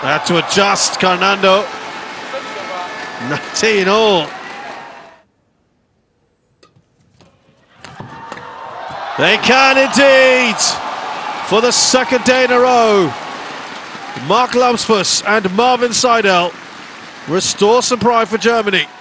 Had to adjust, Fernando. 19 all. They can indeed, for the second day in a row. Lamsfuss and Marvin Seidel restore some pride for Germany.